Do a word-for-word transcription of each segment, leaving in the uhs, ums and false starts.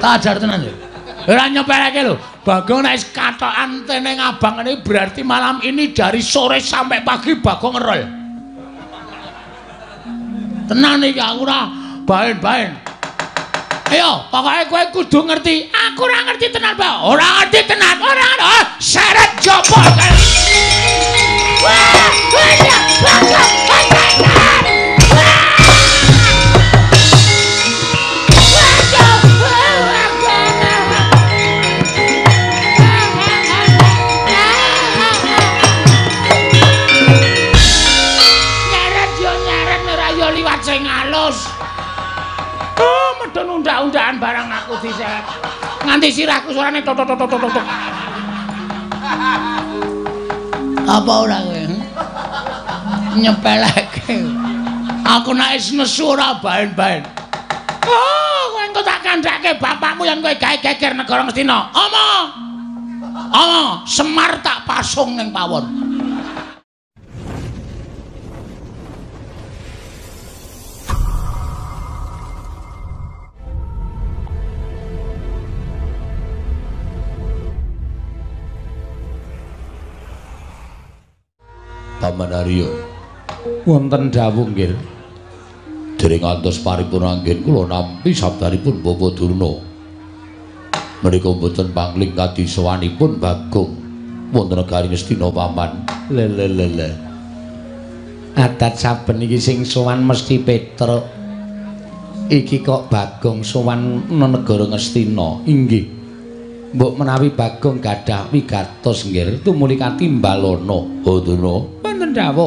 Tak ajar tenan lho. Ora nyepeleke lho. Bagong nek katokan teneng abang ini berarti malam ini dari sore sampai pagi Bagong ngerol. Tenan iki aku ora baen-baen. Ayo, pokoknya kowe kudu ngerti. Aku ora ngerti tenan, Pak. Ora ngerti tenan, ora ngerti. Syarat jopo kan. Wah, banyak Bagong tenan. Sing alus. Oh, medun undak-undakan barang aku disek. Nganti sirahku suarane tok tok tok tok tok. Apa ora kowe? Nyepeleke. Aku nek wis nesu ora baen-baen. Oh, kowe engko tak kandhake bapakmu yen kowe gawe geger negara Ngastina. Omong. Omong, Semar tak pasung ning pawon. Paman Arya wonten dawuh nggih dereng ngantos paripun anggen kula nampi sabdanipun Bapak Durna menika mboten pangling kadi sowanipun Bagong wonten negari Ngastina paman. Le le le le adat saben iki sing sowan mesti Petruk iki kok Bagong sowan negara Ngastina. Inggih mbok menawi Bagong gadah wigatos nggih tumuli katimbalana Durna wonten dawuh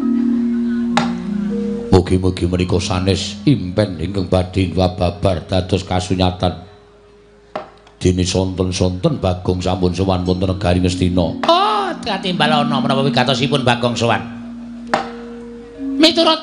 mugi-mugi menika sanes impen ingkang badhe wababar dados kasunyatan dene sonten-sonten Bagong sampun sowan wonten negari Ngastina. Oh, katimbalana menapa wigatosipun Bagong sowan miturut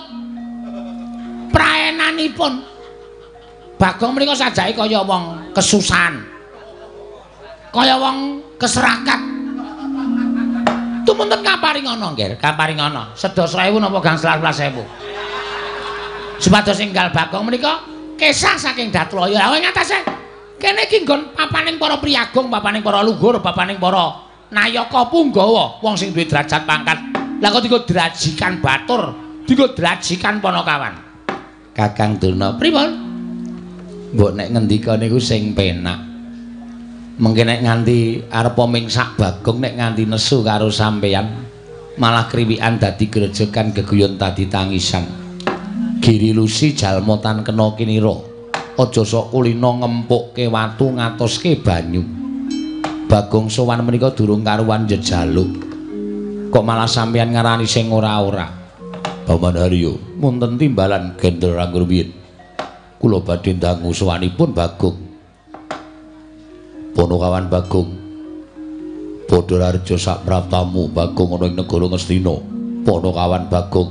praenanipun Bagong menika sajake kaya wong kesusahan kaya wong keserakat. Tumunten kaparingana nggih, kaparingana. Sedasa ewu napa gangsal sewelas ewu. Supados enggal Bagong menika kesah saking Datlaya. Lah ing atase kene iki nggon papaning para priyagung, papaning para luhur, papaning para nayaka punggawa, wong sing duwe derajat pangkat. Lah kok dienggo drajikan batur, dienggo drajikan Panakawan. Kakang Durna, pripun? Mbok nek ngendika niku sing penak. Mengke nek nganti arep mingsak Bagong nek nganti nesu karo sampeyan malah kriwikan dadi grejekan geguyon dadi tangisan. Giri lusi jalma tan kena kinira. Aja sok kulina ngempukke watu ngatoske banyu. Bagong sowan menika durung karuan jejaluk. Kok malah sampeyan ngarani sing ora-ora. Paman Arya, wonten timbalan gendel anggur biyen. Kula badhe ndangu sowanipun Bagong. Panakawan Bagong padha raja sak praptamu Bagong ana ing negara Ngastina. Panakawan Bagong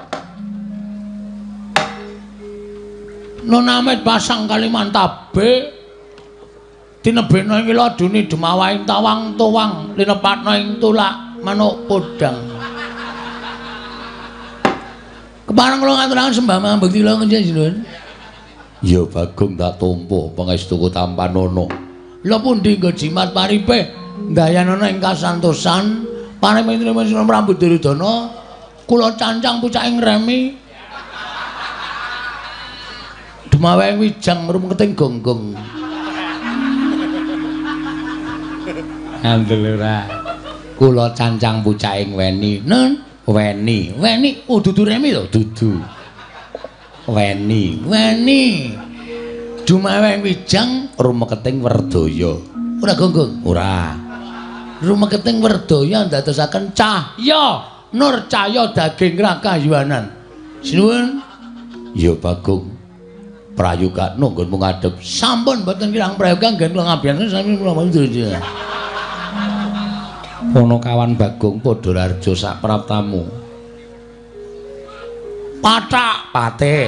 Nonamit pasang Kalimantabe tinebena ing ladune Demawaing tawang tuwang linepatna ing tulak manuk podang. Kepareng kula ngaturaken sembah mangabekti kula njenengan. Ya Bagong tak tampa pangestuku tampanana. Lha pundi nggo jimat paripe ndayanana ing kasantosan panemene sira Prabu Duryudana kula cancang pucaking remi Demawaing wijang rumketing gonggong. Andel ora kula cancang pucaking weni nun weni weni oh dudu remi lho dudu weni weni Demawaing wijang rumeketing Werdaya. Ora gonggong? Ora. Rumeketing Werdaya ndadosaken cahya nur cahya daging rakayuanan. Sinuwun. Ya Bagong. Prayoga nunggonmu ngadhep. Sampun mboten kirang prayoga nggen kula ngabiyaken sami kula mandura. Panakawan Bagong padha raja sak praptamu. Pathak patih.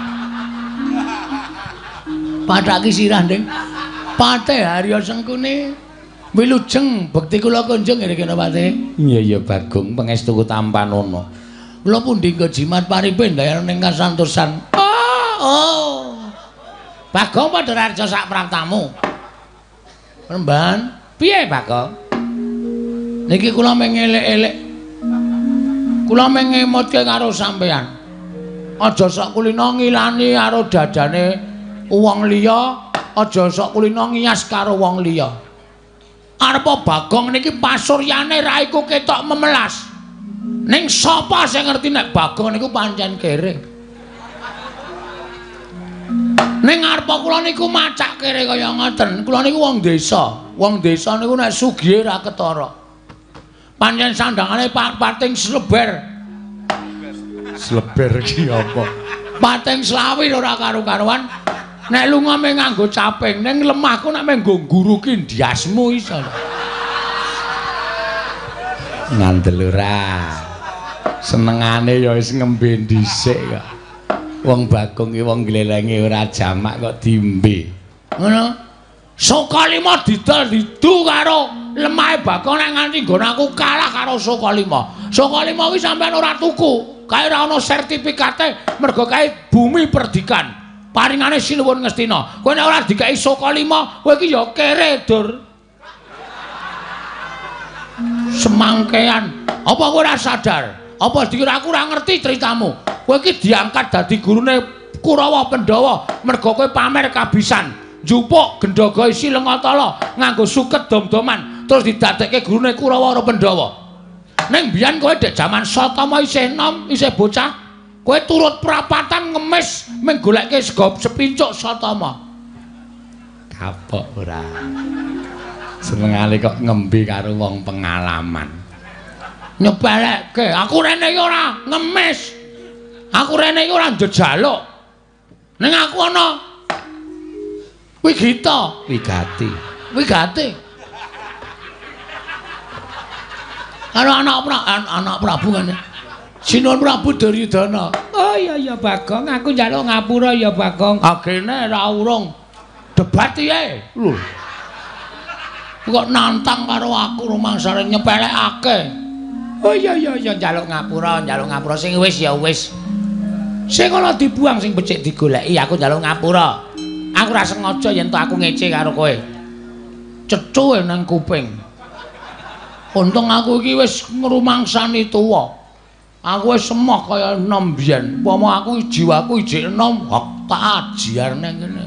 Pathaki sirah nding Patih Harya Sengkuni wilujeng bekti kula kunjung ngene kene Patih. Iya iya Bagong pangestuku tampanana. Kula pundi nggo jimat paripe ndayan ning kasantosan. Oh, oh. Bagong padha raja sak praptamu. Remban, piye Bagong? Niki kula mengelek-elek. Kula mengemutke karo sampean. Aja sok kulino ngilani karo dadane wong liya, aja sok kulino ngiyas karo wong liya. Arepa Bagong niki pasuryane ra iku ketok memelas. Ning sapa sing ngerti nek Bagong niku pancen kere? Ning arepa kula niku macak kere kaya ngoten. Kula niku wong desa. Wong desa niku nek sugih ra ketara. Pancen sandangane pating sleber. Sleber ki apa? Pating slawi ora karo-karuan. Nek lunga meh nganggo caping, ning lemahku nek meh nggo guru ki ndiasmu iso. Ngandel ora. Senengane ya wis ngembe dhisik kok. Wong Bagong ki wong glelenge ora jamak kok dimbe. Ngono. Sokalima didol didu karo lemahe Bagong nek nganti nggon aku kalah karo Sokalima. Sokalima kuwi sampean ora tuku. Kae ora ana sertifikate mergo kae bumi perdikan. Paringane Sinuwun Ngastina. Kowe nek ora dikai Sokalima, kowe iki ya kere, Dur. Semangkean. Apa kowe ora sadar? Apa dikira aku ora ngerti ceritamu? Kowe iki diangkat dadi gurune Kurawa Pandhawa mergo kowe pamer kabisan, njupuk Gendhaga isi Lengatala nganggo suket dom-doman terus didadekke gurune Kurawa Pandhawa. Ning biyen kowe dek jaman Satama isih enom, isih bocah, kowe turut prapatan ngemis mung goleke sego sepincuk Satama. Kapok ora. Senengane kok ngembe karo wong pengalaman. Nyepelekke, aku rene iki ora ngemis. Aku rene iki ora njejaluk. Ning aku ana Wigita, Wigati. Wigati. Karo anak pra anak Prabu ngene. Sinuwun Prabu Duryudana. Oh iya ya Bagong, aku njaluk ngapura ya Bagong. Agene ra urung debat piye? Lho. Kok nantang karo aku rumangsane nyepelekake. Oh iya iya iya njaluk ngapura, njaluk ngapura sing wis ya wis. Sing ana dibuang sing becik digoleki aku njaluk ngapura. Aku ora sengaja yen to aku ngece karo kowe. Cethu nang kuping. Untung aku iki wis ngrumangsani tuwa. Aku wis semoh kaya enom biyen. Upama aku jiwaku ijik enom, hak tak ajiar nang kene.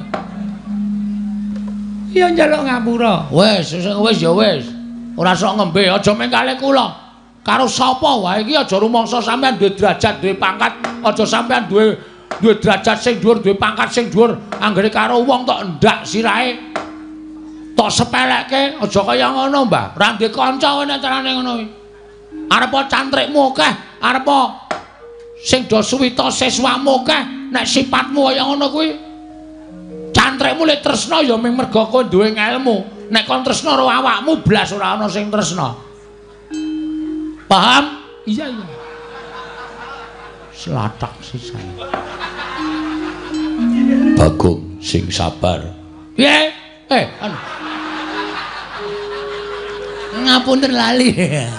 Ya njaluk ngapura. Wis, sing wis ya wis. Ora sok ngembe, aja mengkale kula. Karo sapa wae iki aja rumangsa sampean duwe derajat, duwe pangkat, aja sampean duwe duwe derajat sing dhuwur, duwe pangkat sing dhuwur, anggere karo wong tok ndak sirahe. Tok sepelekke, aja kaya ngono, Mbah. Ra ndek kanca nek carane ngono kuwi. Arepa cantrikmu akeh, arepa sing do suwita siswamu akeh, nek sifatmu kaya ngono kuwi. Cantrikmu lek tresna ya mung mergo kowe duwe ilmu. Nek kon tresna karo awakmu blas ora ana sing tresna. Paham? Iya iya. Slatak sisan. Bagong sing sabar. Piye? Eh, anu. Ngapunten lali.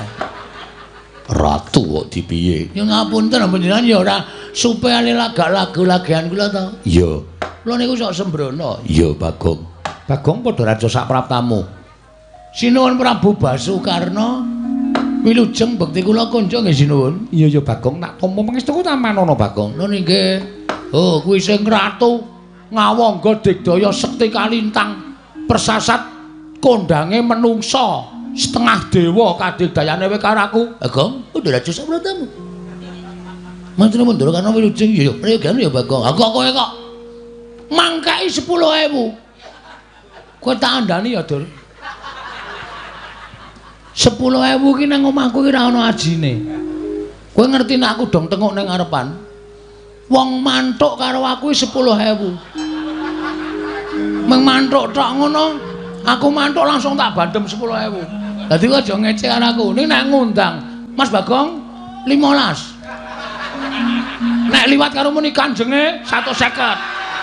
Ratu kok dipiye? Ya ngapunten panjenengan ya ora supe ali lagu-lagu-lagian kula to. Iya. Kula niku sok sembrono. Iya, Bagong. Bagong padha raja sak praptamu. Sinuwun Prabu Basukarna. Wilujeng bekti kula konco nggih sinuwun. Iya ya Bagong, tak tampa pangestuku tamanono Bagong. Lho nggih. Oh, kuwi sing ratu ngawangga digdaya sekti kalintang persasat kondange menungsa setengah dewa kadigdayane wae karo aku. Bagong, udah raja sak praptamu. Mantune mundur karena wilujeng ya prayogan ya Bagong. Aku kowe kok mangkai sepuluh ewu. Kowe tak andani ya, Dur. sepuluh ewu ki nang omahku ki ora ana ajine. Kowe ngerti nek aku dong tengok ning ngarepan. Wong mantuk karo aku sepuluh ewu. Meng mantuk tok ngono, aku mantuk langsung tak bandem sepuluh ewu. Dadi kowe aja ngece karo aku. Ning nek ngundang Mas Bagong limolas. Nek liwat karo muni kanjenge seratus seket.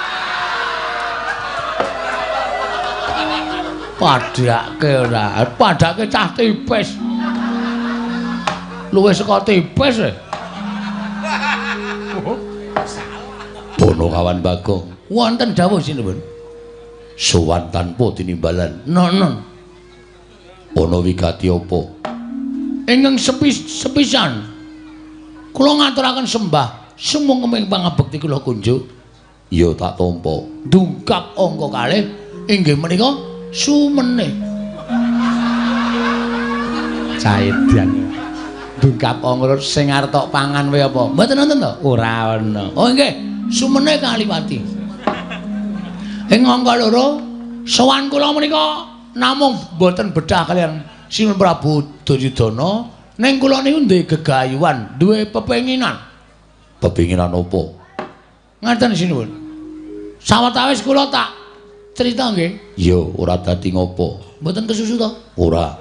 Padake ora, padake cah tipis. Luwih saka tipis e. Bono kawan Bagong. wonten dawuh sinten? Sowan tanpa tinimbalan. Nono. Ana wigati apa? Ingkang sepis sepisan. Kula ngaturaken sembah sumung kemeng pangabekti kula kunjuk. Ya tak tampa. Dungkap angka kalih inggih menika sumene. Caedan. Dungkap angka sing arep tok pangan wae apa? Mboten wonten to? Ora ana. Oh nggih, sumene kaliwati. Ing angka loro sowan kula menika namung boten bedah kalian Sinten Prabu Duryudana ning kula niku duwe gegayuhan, duwe pepenginan. Pepenginan apa? Ngaten sinten. Sawetawis kula tak crita nggih. Ya, ora dadi ngopo. Mboten kesusu to? Ora.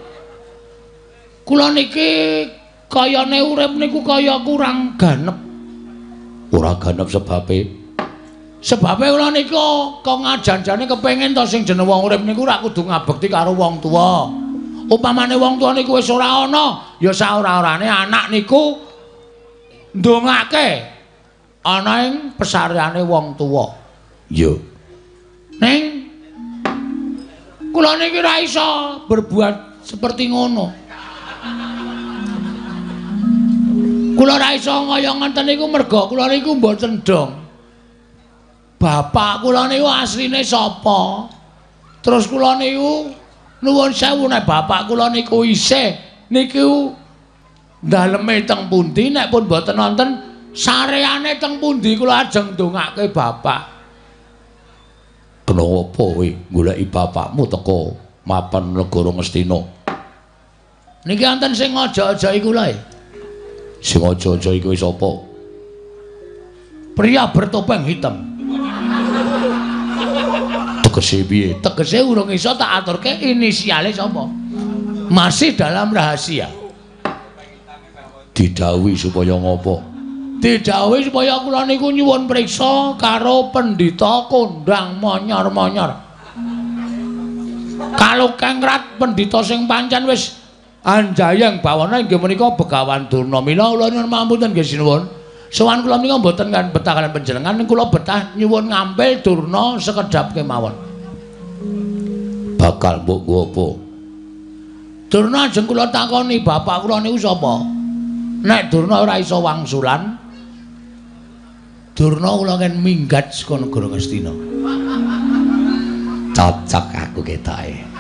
Kula niki kayane urip niku kaya kurang ganep. Ora ganep sebabe Sebabe kula niku kok ngajanjane kepengin to sing jeneng wong urip niku ora kudu ngabekti karo wong tuwa. Upamane wong tuwa niku wis ora ana, ya saora-orane anak niku ndongake ana ing pesareane wong tuwa. Ya. Ning kula niki ora iso berbuat seperti ngono. Kula ora iso kaya ngoten niku merga kula niku mboten dong. Bapak kula niku asline sapa? Terus kula niku nuwun sewu nek bapak kula niku isih niku daleme teng pundi nek pun mboten wonten sareane teng pundi kula ajeng ndongake bapak. Kenapa kowe goleki bapakmu teko mapan negara Ngastina? Niki wonten sing aja-aja iku lho. Sing aja-aja iku sapa? Pria bertopeng hitam. Tegese piye? Tegese urung iso tak aturke inisiale sapa. Masih dalam rahasia. Didhawuhi supaya ngopo? Didhawuhi supaya kula niku nyuwun priksa karo pendhita kondang monyor-monyor. Kalau kengrat pendhita sing pancen wis anjayang bawana inggih menika Begawan Durna. Mila kula nyuwun pamungten nggih sinuwun. Sowan kula menika mboten kan betah kalian panjenengan ning kula betah nyuwun ngampil Durna sekedhap kemawon. Bakal mbok nggo apa? Durna ajeng kula takoni bapak kula niku sapa? Nek Durna ora iso wangsulan, Durna kula kan minggat saka negara Ngastina. Cocok aku ketoke.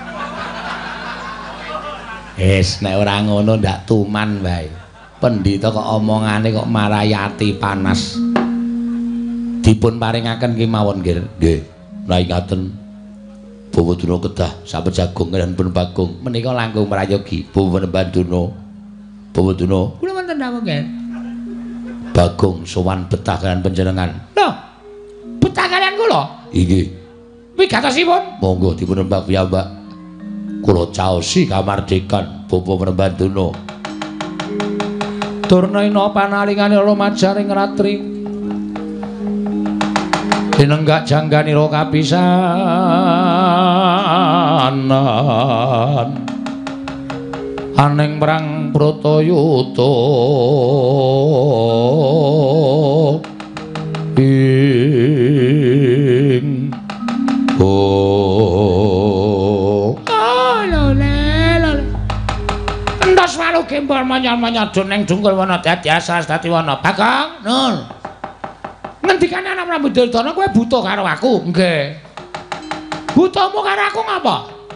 Wis nek ora ngono ndak tuman wae. Pendhita kok omongane kok marayati panas. Dipun paringaken kemawon nggih. Nggih. Rai ngaten. Bawa Durna kedah sampun jagung lan pun Bagong menika langkung merayogi Bawa Durna. Bawa Durna. Kula wonten dawuh nggih. Bagong sowan betah kalian panjenengan. Lho. Betah kalian kula? Inggih. Wigatosipun? Monggo dipun rembak piyambak. Kula caosi kamardikan Bawa Durna. Durna panalingane rumajaring ratri dinenggak jangganira kapisanan aning perang Bratayuda ing oh entos walu gempor manyar-manyar ning dungkul wana dadi asas dadi wana. Bagong, nun. Ngendikane ana Prabu Duryudana kowe buta karo aku? Nggih. Butamu karo aku ngapa?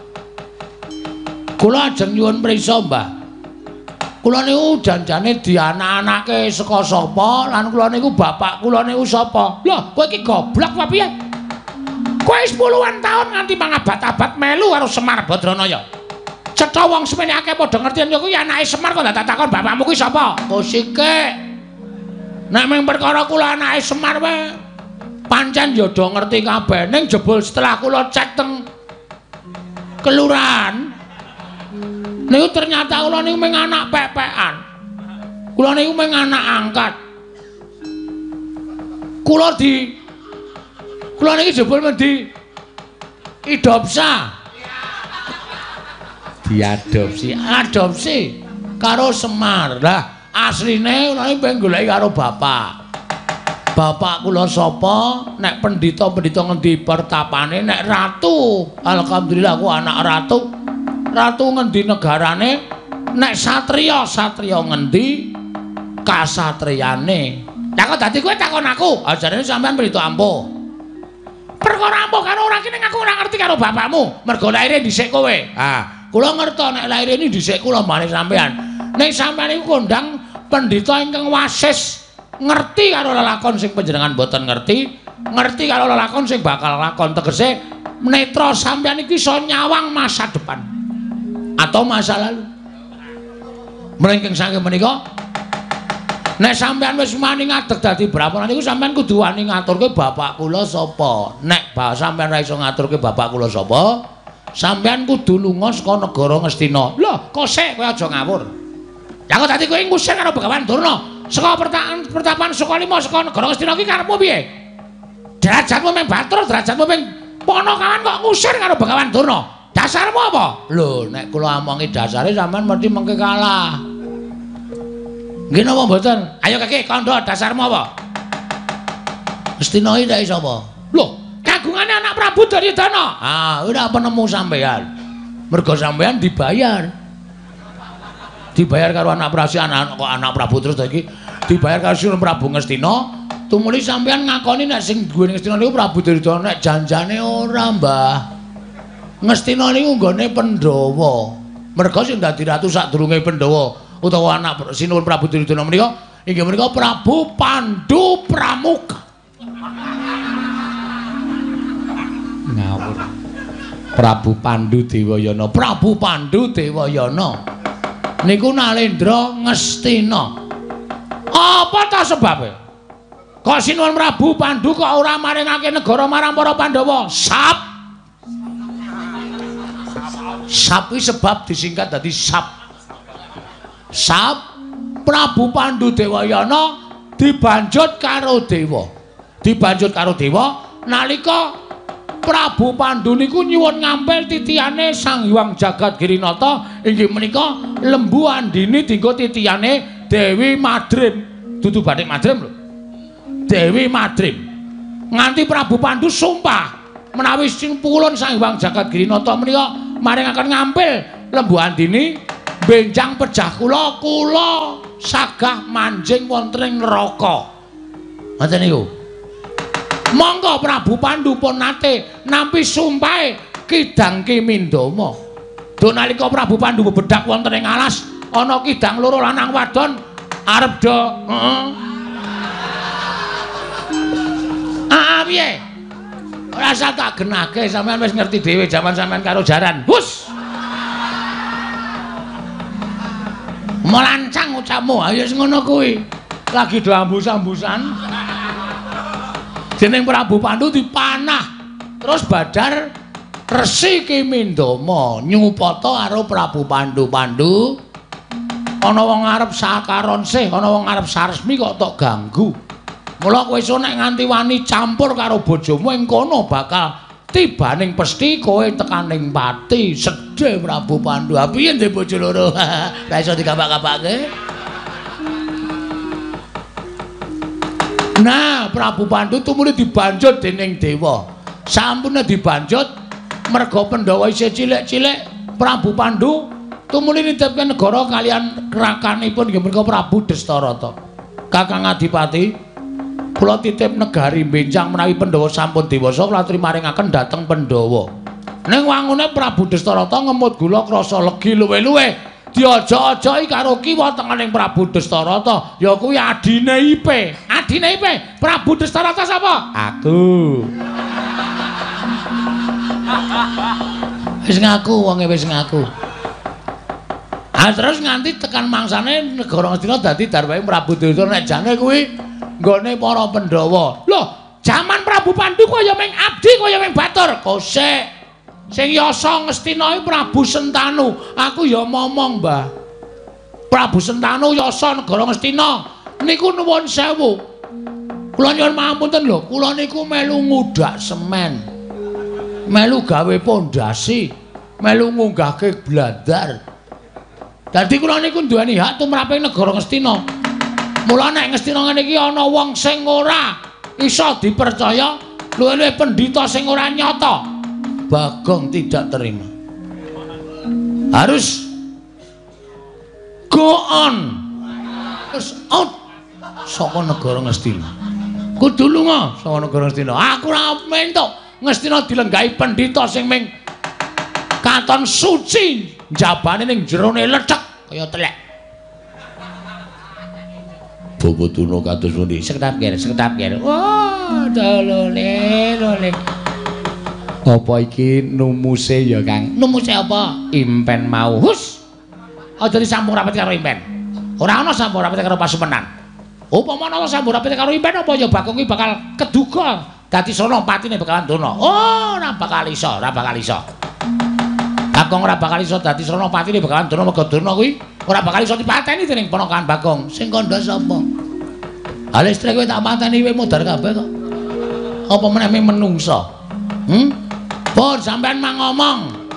Kula ajeng nyuwun priksa, Mbah. Kula niku janjane dianak-anake saka sapa lan kula niku bapak kula niku sapa? Lho, kowe iki goblok apa piye? Kowe wis puluhan taun nganti mangabad-abad melu karo Semar Badranaya. Cetha wong semene akeh padha ngerti yen kuwi anake Semar kok tak takon bapakmu kuwi sapa? Kosike. Nek mung perkara kula anake Semar wae pancen ya do ngerti kabeh. Ning jebul setelah kula cek teng kelurahan niku ternyata kula niku mung anak pepekan. Kula niku mung anak angkat. Kula di kula niki jebul mung di idopsa. Diadopsi, adopsi karo Semar. Lah asline kula iki pengen goleki karo bapak. Bapak kula sapa? Nek pendhita-pendhita ngendi pertapane? Nek ratu, alhamdulillah aku anak ratu. Ratu ngendi negarane? Nek satriya, satriya ngendi kasatriyane. Lah kok dadi kowe takon aku? Ajarane sampean pendhita ampuh. Perkara ampuh kan ora kene aku ora ngerti karo bapakmu. Mergo laire dhisik kowe. Ah, kula ngerti nek laire ini dhisik kula mbane sampean. Nek sampean iku kondang pendhita ingkang wasis ngerti karo lelakon sing panjenengan boten ngerti, ngerti karo lelakon sing bakal lakon tegese netra sampean iki iso nyawang masa depan atau masa lalu. Mrengking saking menika nek sampean wis wani ngadeg dadi brahmana niku sampean kudu wani ngaturke bapak kula sapa. Nek ba sampean ora iso ngaturke bapak kula sapa, sampean kudu lunga saka negara Ngastina. Lho, kok sik kowe aja ngawur. Lah kok dadi kowe ngusir karo Begawan Durna saka pertapan pertapan Sukalima saka negara Ngastina iki karepmu piye? Derajatmu mung batur, derajatmu mung ponokawan kok ngusir karo Begawan Durna. Dasarmu apa? Lho, nek kula omongi dasare sampean mesti mengke kalah. Nggih napa mboten? Ayo Kakek, kandha dasarmu apa? Ngastina iki ndake sapa? Lho, kagungane anak Prabu Duryudana. Ah, ora penemu sampean. Mergo sampean dibayar. Dibayar karo anak Prabu anak kok anak Prabu terus iki dibayar karo Sunan Prabu Ngastina. Tumuli sampean ngakoni nek sing duwe Ngastina niku Prabu Duryudana nek janjane ora, Mbah. Ngastina niku nggone Pandhawa. Mergo sing dadi ratu sadurunge Pandhawa utawa anak Sinuwun Prabu Duryudana menika inggih menika Prabu Pandhu Pramuka. Ngawur. Prabu Pandhu Dewayana, Prabu Pandhu Dewayana. Niku Nalendra Ngastina. Apa ta sebabe? Kok Sinuwun Prabu Pandhu kok ora maringake negara marang para Pandhawa? Sap. Sap kuwi sebab disingkat dadi Sap. Sap Prabu Pandhu Dewayana dibanjut karo dewa. Dibanjut karo dewa nalika Prabu Pandhu niku nyuwun ngampil titiyane Sang Hyang Jagat Girinata inggih menika Lembu Andini dinggo titiyane Dewi Madrim. Dudu Bathik Madrim lho. Dewi Madrim. Nganti Prabu Pandhu sumpah menawi sing pulun Sang Hyang Jagat Girinata menika maringaken ngampil Lembu Andini benjang pejah kula kula sagah manjing wonten ing neraka. Ngoten niku. Monggo Prabu Pandhu pun nate nampi sumpahe Kidang Kimindama. Do nalika Prabu Pandhu bebedak wonten ing alas ana kidang loro lanang wadon arep do heeh. Ah piye? Ora usah tak genake sampean wis ngerti dhewe jaman sampean karo jaran. Hus. Melancang ucapmu, ayo wis ngono kuwi. Lagi do ambus-ambusan. Jeneng Prabu Pandhu dipanah. Terus Badar Resi Kimindama nyupata karo Prabu Pandhu. Pandhu ana wong arep sakaron sih, ana wong arep saresmi kok tok ganggu. Mula kowe iso nek nganti wani campur karo bojomu ing kono bakal tibaning pesthi kowe tekaning pati. Sedhe Prabu Pandhu. Ha piye ndek bojo loro? Ora iso dikapak-kapake. Nah, Prabu Pandhu tumuli dibanjut dening dewa. Sampune dibanjut merga Pandhawa isih cilik-cilik, Prabu Pandhu tumuli nitipke negara kalian rakanipun nggih menika Prabu Destarata. Kakang Adipati, kula titip negari benjang menawi Pandhawa sampun dewasa kula aturi maringaken dhateng Pandhawa. Ning wangune Prabu Destarata ngemut gula krasa legi luwe-luwe diojo-ojoki karo kiwa tengening Prabu Destarata ya kuwi adine Ipe. Adine Ipe Prabu Destarata sapa? Aku. Wis ngaku wonge wis ngaku. Ah terus nganti tekan mangsane negara Ngastina dadi darwahe Prabu Duryudana nek jane kuwi nggone para Pandhawa. Loh, jaman Prabu Pandhu kaya ming abdi kaya ming batur. Kosek. Sing yasa Ngastina iki Prabu Sentanu. Aku ya momong, Mbah. Prabu Sentanu yasa negara Ngastina. Niku nuwun sewu. Kula nyuwun pangapunten lho, kula niku melu ngudak semen. Melu gawe pondasi, melu ngunggahke blandar. Dadi kula niku duweni hak tumraping negara Ngastina. Mula nek Ngastina ngene iki ana wong sing ora iso dipercaya, luwih-luwih pendhita sing ora nyata. Bagong tidak terima. Harus go on. Terus out saka negara Ngastina. Kudu lunga saka negara Ngastina. Aku ora mentuk Ngastina dilenggahi pendhita sing ming katon suci, jabane ning jerone lecek kaya telek. Bawa Tuna kados pundi? Seketap kene, seketap kene. Wah, dolole, lole. Apa iki numuse ya, Kang? Numuse apa? Impen mau. Hus. Aja disambung rapet karo impen. Ora ana sambung rapet karo pasumenan. Upama ana sambung rapet karo impen apa ya Bagong iki bakal keduga dadi Sonopatine Begawan Tuna. Oh, ora bakal iso, ora bakal iso. Bagong ora bakal iso dadi Sonopatine Begawan Tuna merga Tuna kuwi ora bakal iso dipateni dening ponakan Bagong. Sing kandha sapa? Ha listrik kowe tak pateni kowe modar kabeh kok. Apa meneh menungso? Hm? Pun sampean mang ngomong.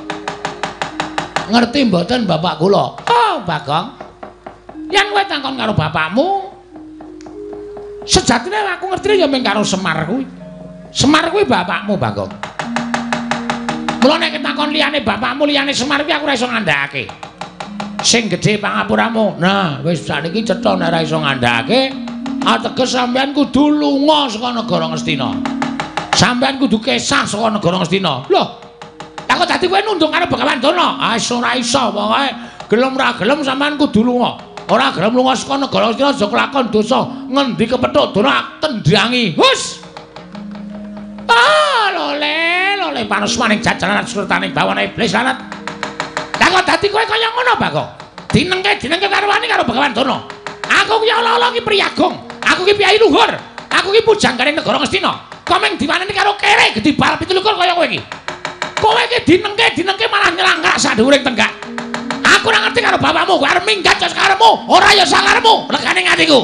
Ngerti mboten bapak kula? Oh, Bagong. Yen kowe takon karo bapakmu, sejatine aku ngertine ya mung karo Semar kuwi. Semar kuwi bapakmu, Bagong. Mula nek takon liyane bapakmu liyane Semar kuwi aku ora iso ngandhakake. Sing gedhe pangapuramu. Nah, wis sakniki cetha nek ora iso ngandhakake, ateges sampean kudu lunga saka negara Ngastina. Sampean kudu kesah saka negara Ngastina. Loh. Lah kok dadi kowe nundung karo Begawan Tuna? Ah, wis ora iso pokoke. Gelem ora gelem sampean kudu lunga. Ora gelem lunga saka negara Ngastina aja kelakon dosa. Ngendi kepethuk Tuna tendhangi. Hus. Ah, lole, lole panos maning jajalan surtaning bawana iblis lanat. Lah kok dadi kowe kaya ngono, Bagong? Dinengke dinengke karo wani karo Begawan Tuna. Aku ki ala-ala ki priyagung. Aku ki piyai luhur. Aku ki pujanggane negara Ngastina. Kok meng diwaneni karo kere gedhi bal pitulikur kaya kowe iki. Kowe iki dinengke dinengke malah nyelangkak sadhuwuring tenggak. Aku ora ngerti karo bapakmu, kowe arep minggat jos karepmu, ora ya sakarepmu. Legane atiku.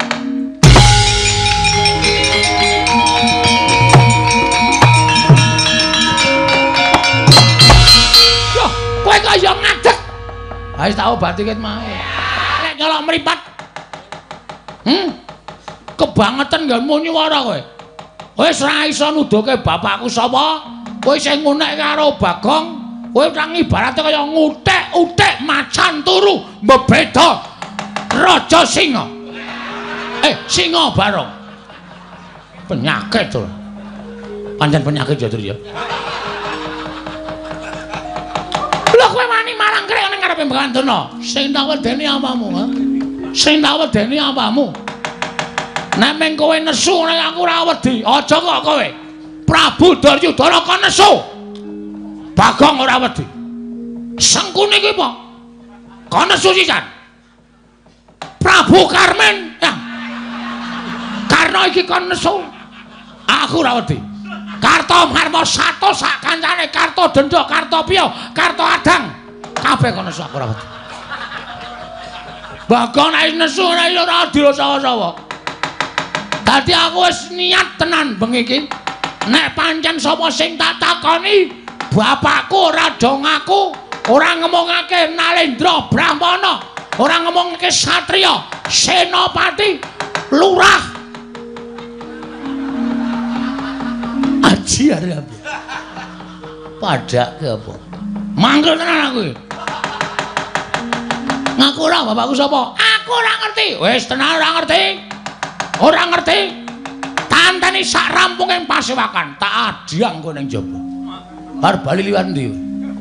Yo, kowe kaya ngadeg. Ha wis tak obati ket mae. Nek nyolok mripat. Hmm? Kebangetan nggonmu nyuwara kowe. Wis ora iso nuduhke bapakku sapa? Kowe sing ngunek karo Bagong, kowe nang ibarate kaya ngutek-utek macan turu mbeda raja singa. Eh, singa barong. Penyakit to. Pancen penyakit ya, Dur ya. Lho kowe wani marang krek ning ngarepe Begawan Tuna. Sing tak wedeni apamu, ha? Sing tak wedeni apamu? Nek meng kowe nesu nek aku ora wedi, aja kok kowe. Prabu Duryudana kok nesu. Bagong ora wedi. Sengkune iki apa? Kok nesu sisan. Prabu Karmen. Ya. Karna iki kok nesu. Aku ora wedi. Karta Marma Sato sak kancane Karta Denda, Karta Piya, Karta Adang. Kabeh kok nesu aku ora wedi. Bagong nek nesu ora ora adil sawa-sawa. Dadi aku wis niat tenan bengi iki. Nek pancen sapa sing tak takoni, bapakku ora do ngaku, ora ngomongake Nalendra Brahmana, ora ngomongake satriya, senopati, lurah. Aji arep. Padake apa? Mangkel tenan aku iki. Ngaku ora bapakku sapa? Aku ora ngerti. Wis tenan ora ngerti. Ora ngerti. Tanteni sak rampunging pasewakan tak adiang kowe ning jaba. Arep bali liwat ndi?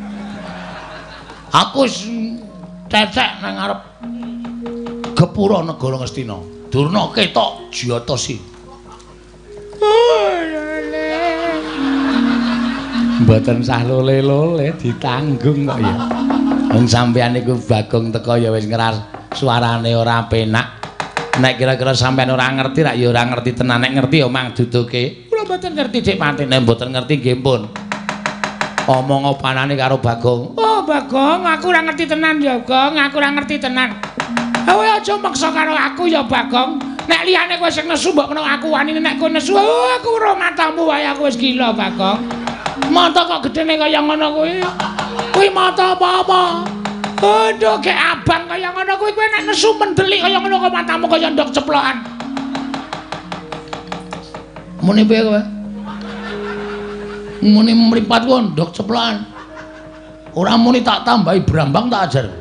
Aku wis cecek nang ngarep gepura negara Ngastina. Durna ketok Jyatasi. Mboten sah lole-lole ditanggung kok ya. Wong sampeyan niku Bagong teko ya wis ngeras suarane ora penak. Nek kira-kira sampean ora ngerti rak ya ora ngerti tenan, nek ngerti ya mang duduke. Kula mboten ngerti Dik Pati, nek mboten ngerti nggih pun. Omong opanane karo Bagong. Oh, Bagong, aku ora ngerti tenan ya, Gong, aku ora ngerti tenan. Kowe aja maksa karo aku ya, Bagong. Nek liyane kowe sing nesu mbok kena aku wani nek kowe nesu, oh, aku ora matamu wae aku wis gila, Bagong. Mata kok gedene kaya ngono kuwi. Kuwi mata apa-apa? Aduh, kayak abang kaya ngono kuwi kowe nek nesu mendelik kaya ngono kok matamu kaya ndok ceplokan. Muni piye kowe? Muni mripat ku ndok ceplokan. Ora muni tak tambahi brambang tak ajar.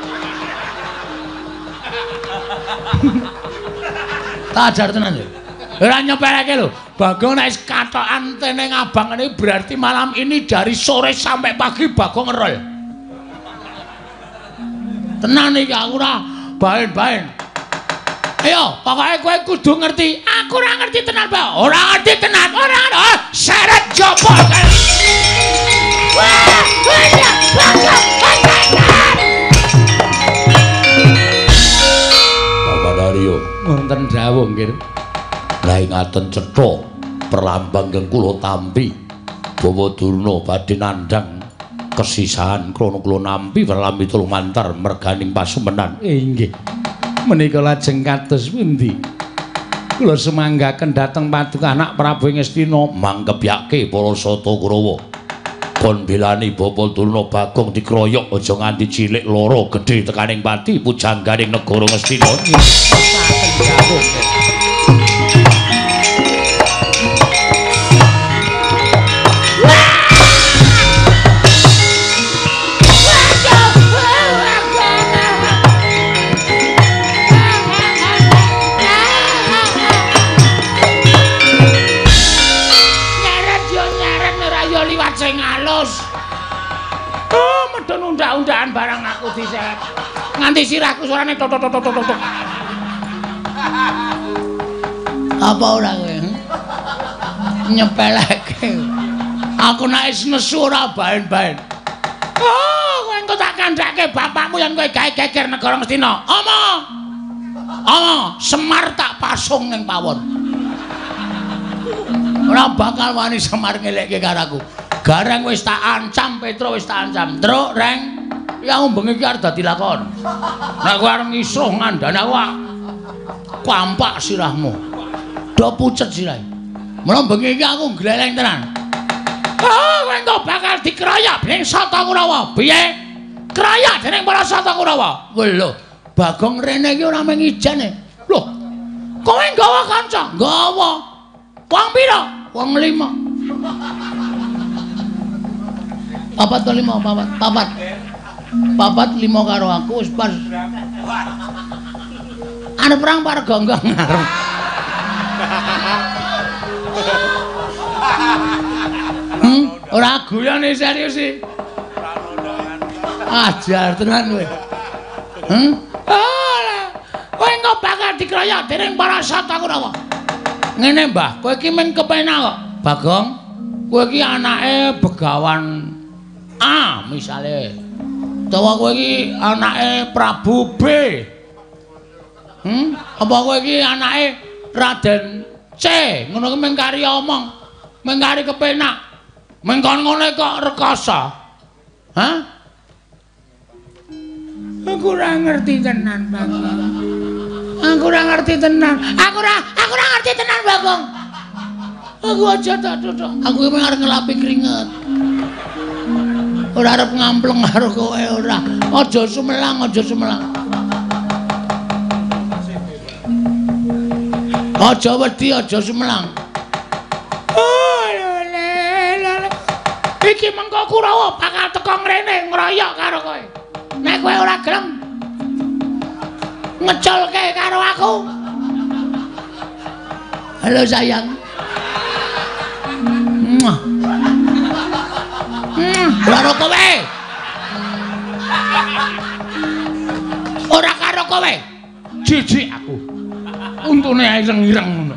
Tak ajar tenan lho. Ora nyepeleke lho. Bagong nek katokan teneng abang ini berarti malam ini dari sore sampai pagi Bagong ngerol. Tenan iki aku ora baen-baen. Ayo, pokoke kowe kudu ngerti. Aku ora ngerti tenan, Pak. Ora ngerti tenan, ora ngono. Seret jopo. Wah, wah, Bapak Dario, wonten dawuh nggih. Lah ngaten cetha perlambang keng kula tampi. Bawa Durna badhe nandhang kesisahan krana kula nampi welami tulumantar merganing pasumenan. Inggih. Menika lajeng kados pundi? Kula semanggaken dhateng paduka anak Prabu Ngastina mangkebyake para Sata Kurawa. Kon belani Bapa Durna Bagong dikroyok aja nganti cilik lara gedhe tekaning pati pujangganing negara Ngastina. Undang-undangan barang aku diseret nganti sirahku suarane tok tok tok tok tok. Apa ora kowe? Nyepeleke. Aku nek wis nesu ora baen-baen. Oh, kowe engko tak kandhake bapakmu yen kowe gawe geger negara Ngastina. Omong. Omong, Semar tak pasung ning pawon. Ora bakal wani Semar ngelekke karo aku. Gareng wis tak ancam, Petro wis tak ancam. Truk, Reng, ya bengi iki arep dadi lakon. Nek kowe arep ngisuh ngandhani aku, kampak sirahmu. Do pucet sirahe. Mula bengi iki aku gleleng tenan. Oh, kowe engko bakal dikeroyok dening Sata Kurawa. Piye? Keroyok dening para Sata Kurawa. Lho, Bagong rene iki ora mung ijane. Lho, kowe nggawa kanca? Nggawa. Wong pira? Wong lima. Papat to lima, papat, papat. Papat lima karo aku wis pas. Arep perang par gonggong arep. Hmm, ora guyone serius iki. Ajar tenan kowe. Hmm? Ora. Kowe engko bakal dikeroyok dening para Sata Kurawa. Ngene, Mbah, kowe iki men kepenak kok. Bagong, kowe iki anake Begawan A misale. Utawa kowe iki anake Prabu B. Hmm? Apa kowe iki anake Raden C. Ngono ki mengkari omong, mengkari kepenak. Mengkon ngene kok rekoso. Hah? Aku ora ngerti tenan, Bagong. Aku ora ngerti tenan. Aku ora, aku ora ngerti tenan, Bagong. Aku aja tak tutuk. Aku iki arep ngelapi keringet. Ora arep ngampleng karo kowe ora. Aja sumelang, aja sumelang. Aja wedi, aja sumelang. Oh, lele. Iki mengko Kurawa bakal teko ngrene ngroyok karo kowe. Nek kowe ora gelem ngecolke karo aku. Halo sayang. Muah. Hmm, karo kowe. Ora karo kowe. Jijik aku. Untune ae ireng-ireng ngono.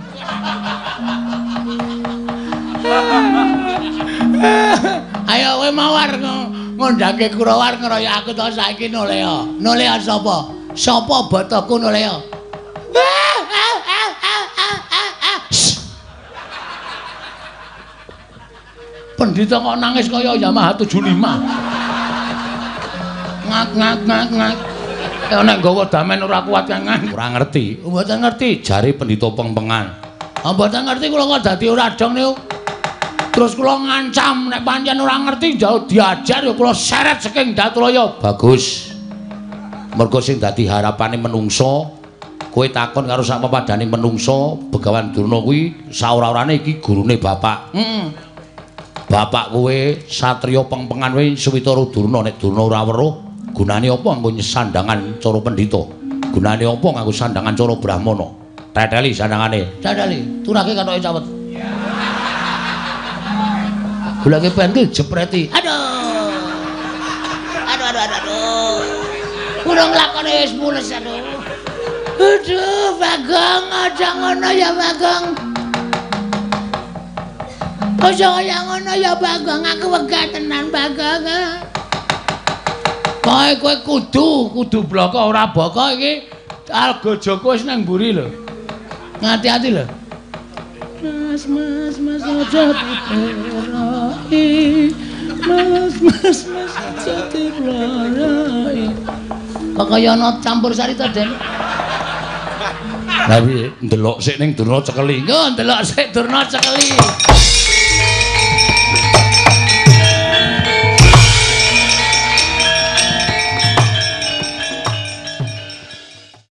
Ayo kowe mawar ngondhake Kurawa ngeroyok aku to saiki Nolea. Nolea sapa? Sapa botoku Nolea? Pendhita kok nangis kaya Yamaha tujuh lima. Ngak ngak ngak ngak. Ya nek nggawa damen ora kuat kan ora ngerti. Mboten ngerti jare pendhita pengpengan. Ah mboten ngerti kula kok dadi ora dong niku. Terus kula ngancam nek pancen ora ngerti jauh diajar ya kula seret saking Datraya. Bagus. Mergo sing dadi harapane menungso, kowe takon karo sak pepadane menungso, Begawan Durna kuwi saora-orane iki gurune bapak. Heeh. Bapak kowe satriya pengpengan kowe Suwitara Durna nek Durna ora weruh, gunane apa nggo sandangan cara pendhita? Gunane apa nganggo sandangan cara brahmana? Teteli sandangane. Teteli, turake katoke cawet. Gulake pentil jepreti. Aduh. Aduh aduh aduh aduh. Kurang lakone wis mules aduh. Aduh, Bagong, aja ngono ya Bagong. Aja kaya ngono ya Bagong, aku wegah tenan Bagong. Kae kowe kudu, kudu bloko ora boko iki. Alga Joko wis nang mburi lho. Ngati-ati lho. Mas mas mas aja diperai. Mas mas mas aja diperai. Kok kaya ana campur sari to, Den? Lah piye? Ndelok sik ning Durna cekeli. Yo ndelok sik Durna cekeli.